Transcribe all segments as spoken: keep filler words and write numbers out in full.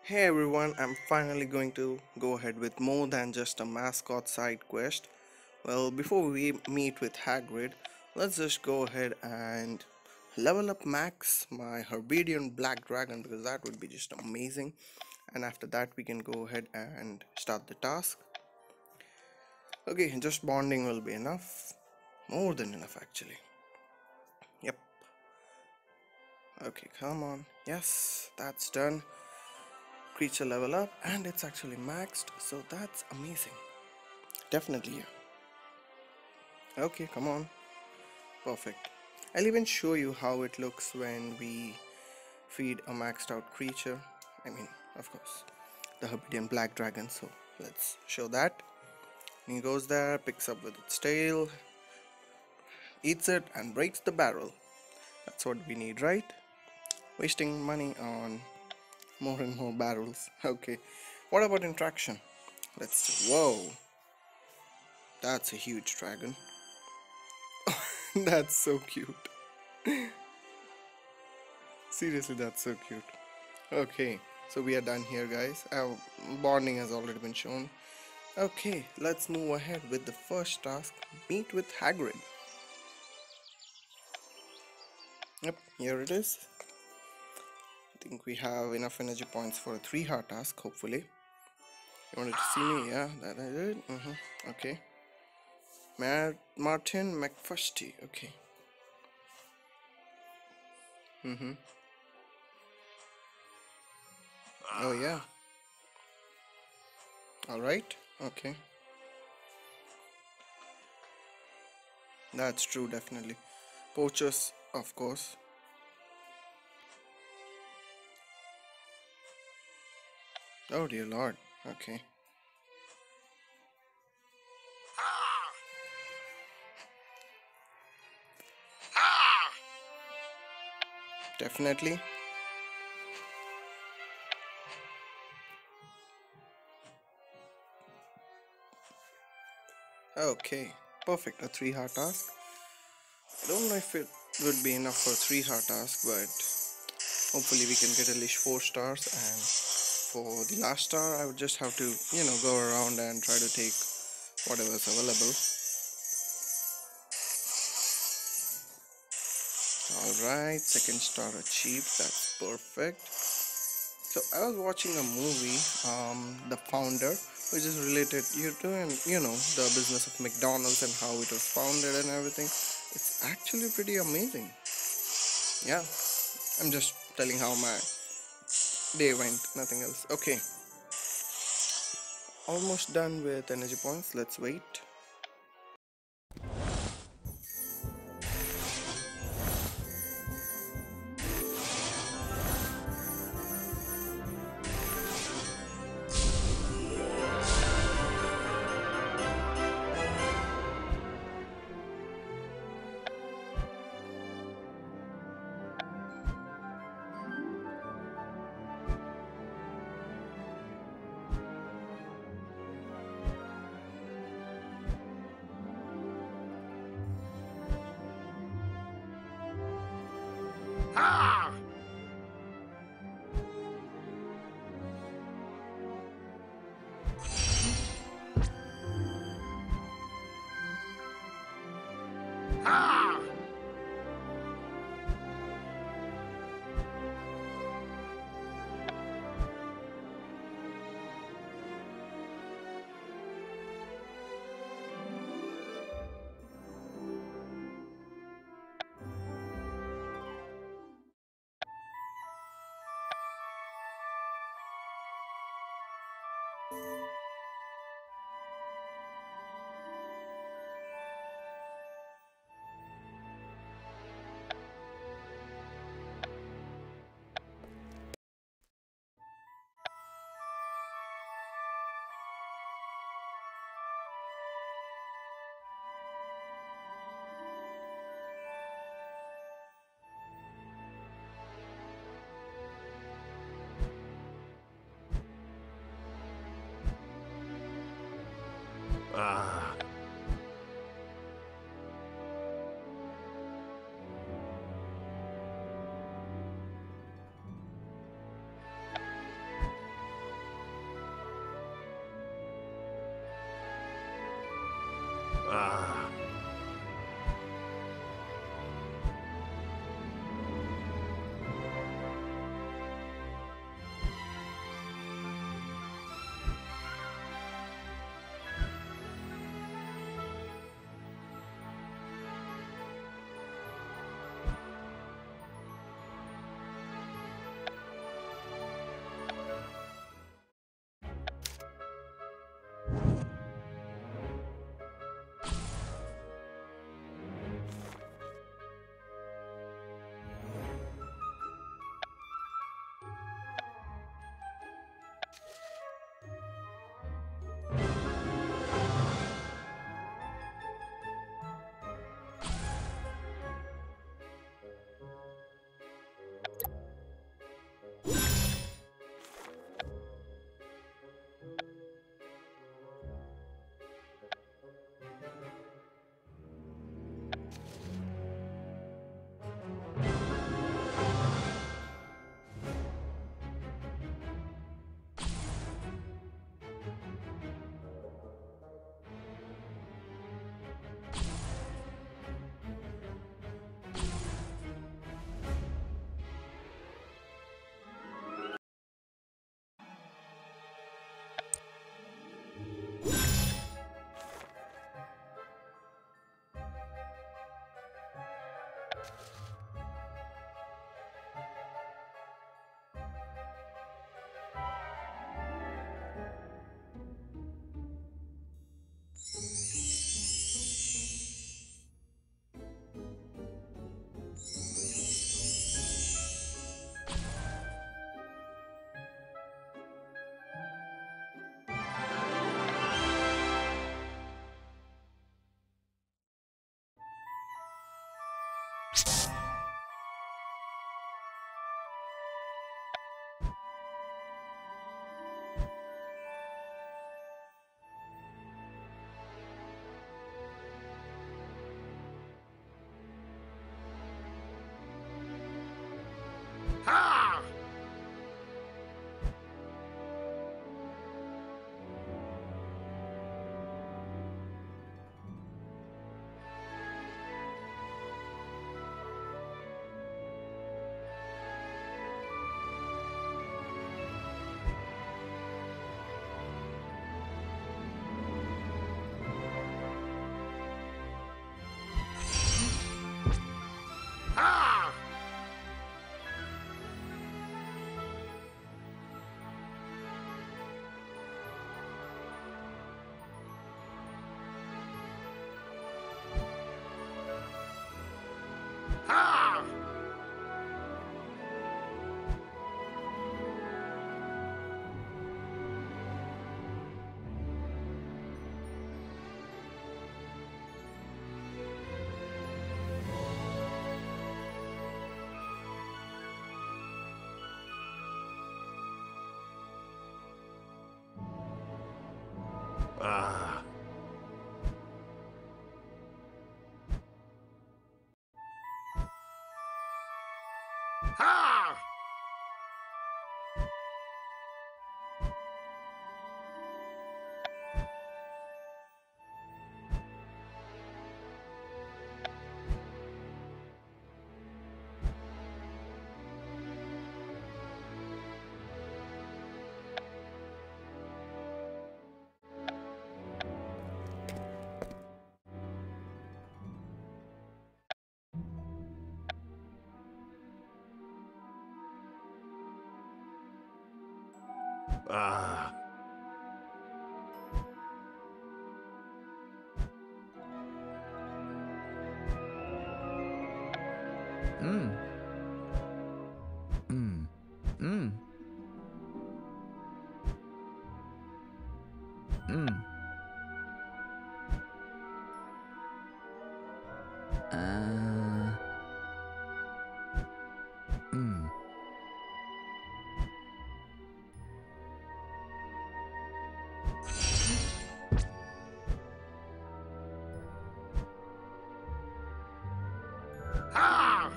Hey everyone, I'm finally going to go ahead with more than just a mascot side quest. Well, before we meet with Hagrid, let's just go ahead and level up Max, my Herbarian Black Dragon, because that would be just amazing. And after that, we can go ahead and start the task. Okay, just bonding will be enough. More than enough, actually. Yep. Okay, come on. Yes, that's done. Creature level up, and it's actually maxed, so that's amazing. Definitely, yeah. Okay, come on. Perfect. I'll even show you how it looks when we feed a maxed out creature. I mean, of course, the Herbarian Black Dragon, so let's show that. And he goes there, picks up with its tail, eats it, and breaks the barrel. That's what we need, right? Wasting money on more and more barrels. Okay, what about interaction? Let's see. Whoa, that's a huge dragon. That's so cute. Seriously, that's so cute. Okay, so we are done here, guys. Our bonding has already been shown. Okay, let's move ahead with the first task. Meet with Hagrid. Yep, here it is. I think we have enough energy points for a three heart task, hopefully. You wanted to see me? Yeah, that I did. Mm-hmm. Okay. Mar Martin McFusty. Okay. Mm-hmm. Oh, yeah. Alright. Okay. That's true, definitely. Poachers, of course. Oh, dear Lord. Okay. Definitely. Okay, perfect. A three heart task. I don't know if it would be enough for a three heart task, but hopefully we can get at least four stars. And for the last star, I would just have to, you know, go around and try to take whatever's available. Alright, second star achieved. That's perfect. So I was watching a movie, um, The Founder, which is related you to, and you know, the business of McDonald's and how it was founded and everything. It's actually pretty amazing. Yeah, I'm just telling how my day went, nothing else. Okay, almost done with energy points. Let's wait. Ah! Ah! Ah. Ah! Ah. Mm. Mm. Mm. Mm. Uh. Mm. Ah!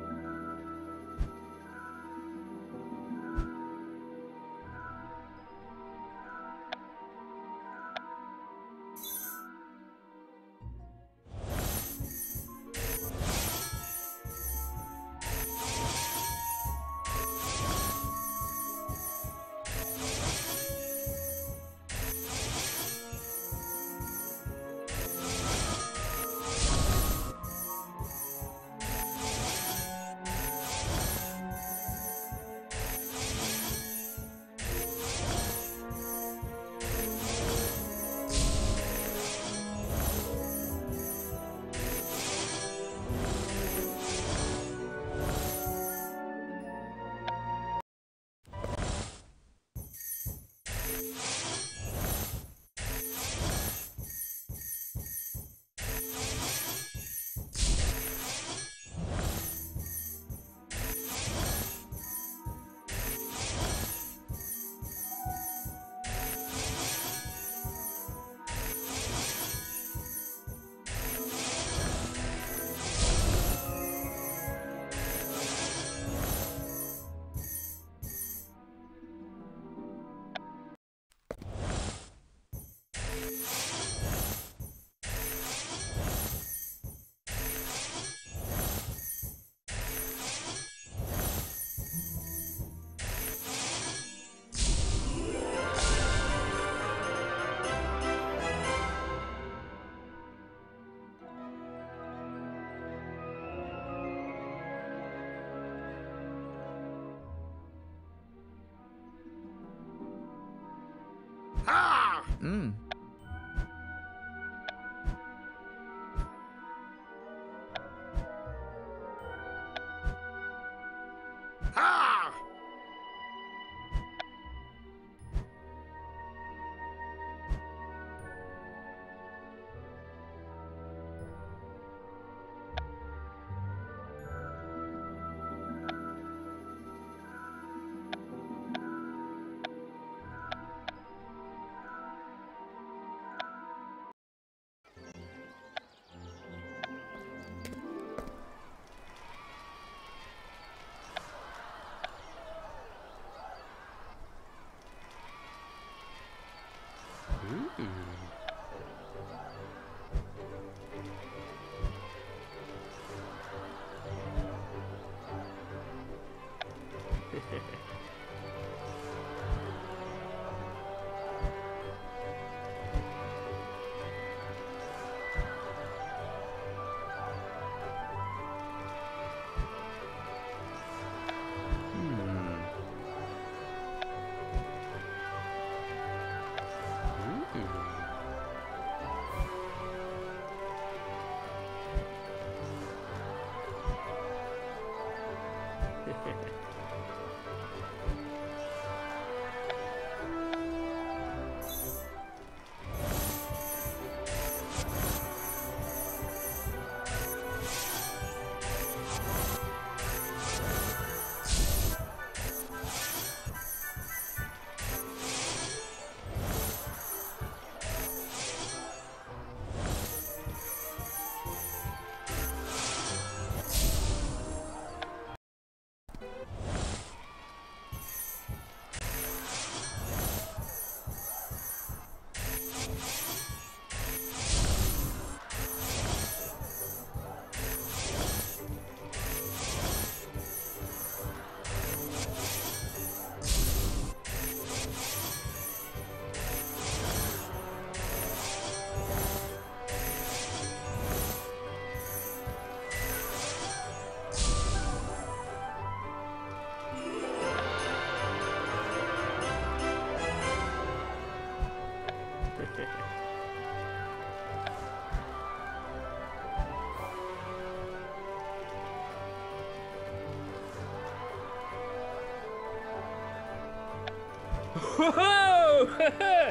Ah! Mm. Ah! Whoa!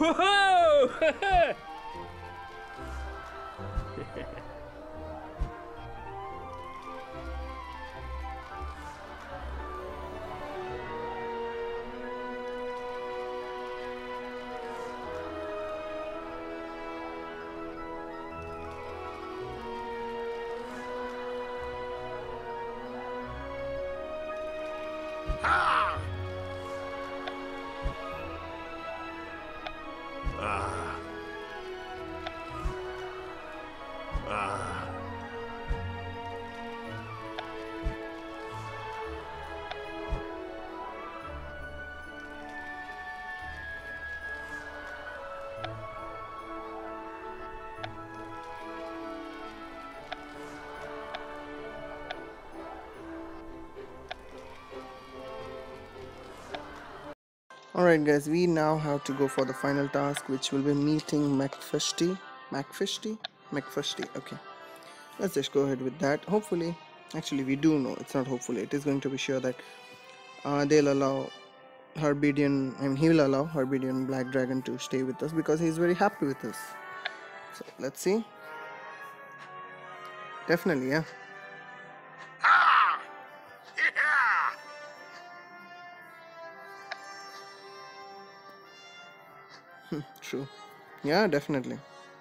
Whoa! Ha! Ah. Ah. Alright guys, we now have to go for the final task, which will be meeting McFishty. McFishty? McFishty, okay. Let's just go ahead with that. Hopefully, actually we do know, it's not hopefully, it is going to be sure that uh, they'll allow Herbedian, I mean he will allow Herbedian Black Dragon to stay with us because he's very happy with us. So let's see. Definitely, yeah. Ah! Yeah! True. Yeah, definitely.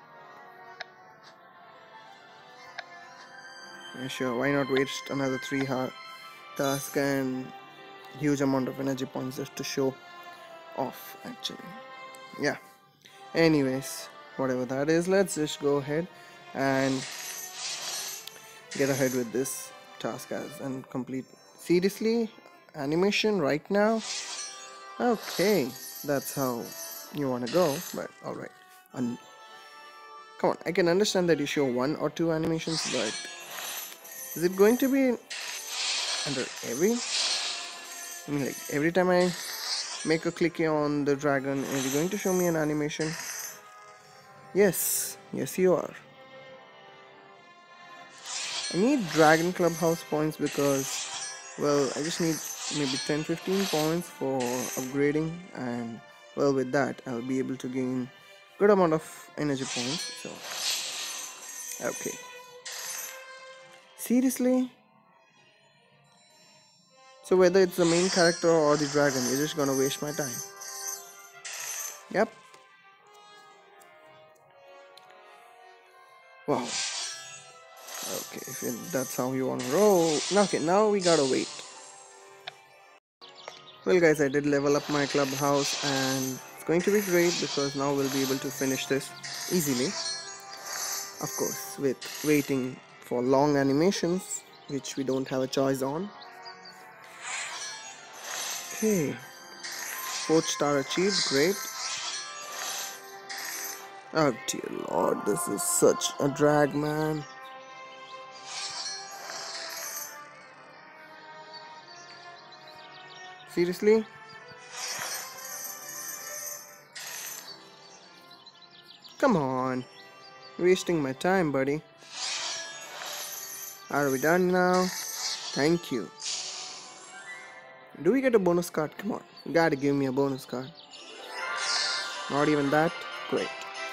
Yeah, sure. Why not waste another three hour task and huge amount of energy points just to show off, actually. Yeah. Anyways, whatever that is, let's just go ahead and get ahead with this task as and complete. Seriously? Animation right now? Okay. That's how you want to go, but alright. Un Come on, I can understand that you show one or two animations, but is it going to be under every? I mean, like every time I make a clicky on the dragon, are you going to show me an animation? Yes, yes you are. I need Dragon Clubhouse points because, well, I just need maybe ten fifteen points for upgrading, and well, with that I'll be able to gain good amount of energy points. So okay, seriously, so whether it's the main character or the dragon, you're just gonna waste my time. Yep. Wow. Okay, if it, that's how you wanna roll. Okay, now we gotta wait. Well guys, I did level up my clubhouse and it's going to be great because now we'll be able to finish this easily. Of course, with waiting for long animations, which we don't have a choice on. Okay, fourth star achieved, great. Oh dear lord, this is such a drag, man. Seriously? Come on, wasting my time, buddy. Are we done now? Thank you. Do we get a bonus card? Come on, you gotta give me a bonus card. Not even that? Great.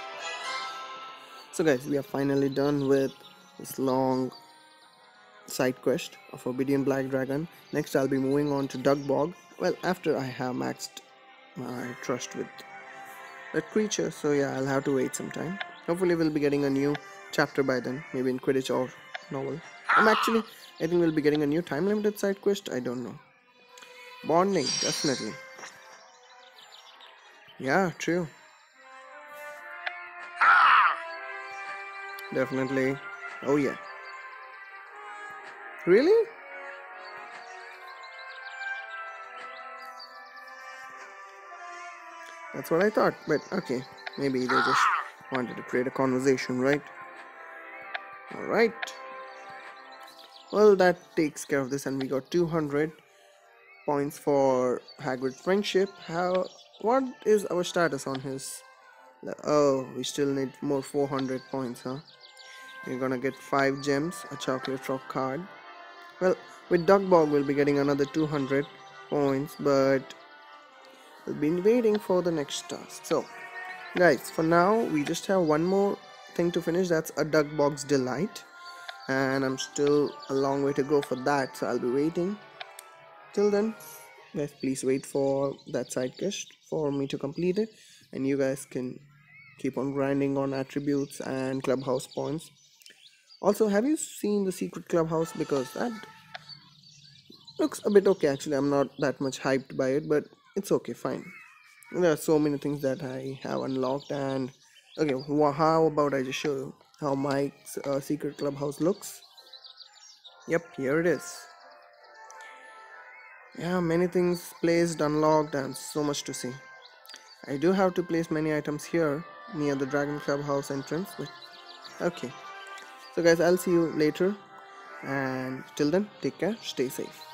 So guys, we are finally done with this long side quest of Obedient Black Dragon. Next I'll be moving on to Dugbog. Well, after I have maxed my trust with that creature, so yeah, I'll have to wait some time. Hopefully we'll be getting a new chapter by then, maybe in Quidditch or novel. I'm actually, I think we'll be getting a new time limited side quest, I don't know. Bonding, definitely. Yeah, true. Definitely. Oh yeah. Really? That's what I thought, but okay. Maybe they just wanted to create a conversation, right? Alright. Well, that takes care of this, and we got two hundred points for Hagrid friendship. How? What is our status on his? Oh, we still need more four hundred points, huh? We're gonna get five gems, a chocolate rock card. Well, with Dugbog we'll be getting another two hundred points, but we'll be waiting for the next task. So, Guys, for now we just have one more thing to finish. That's a duck box delight, and I'm still a long way to go for that, so I'll be waiting. Till then, guys, please wait for that side quest for me to complete it, and you guys can keep on grinding on attributes and clubhouse points. Also, have you seen the secret clubhouse? Because that looks a bit okay. Actually, I'm not that much hyped by it, but it's okay, fine. There are so many things that I have unlocked, and okay, wha- how about I just show you how my uh, secret clubhouse looks? Yep, here it is. Yeah, many things placed, unlocked, and so much to see. I do have to place many items here near the Dragon Clubhouse entrance. Wait, okay. So guys, I'll see you later, and till then, take care, stay safe.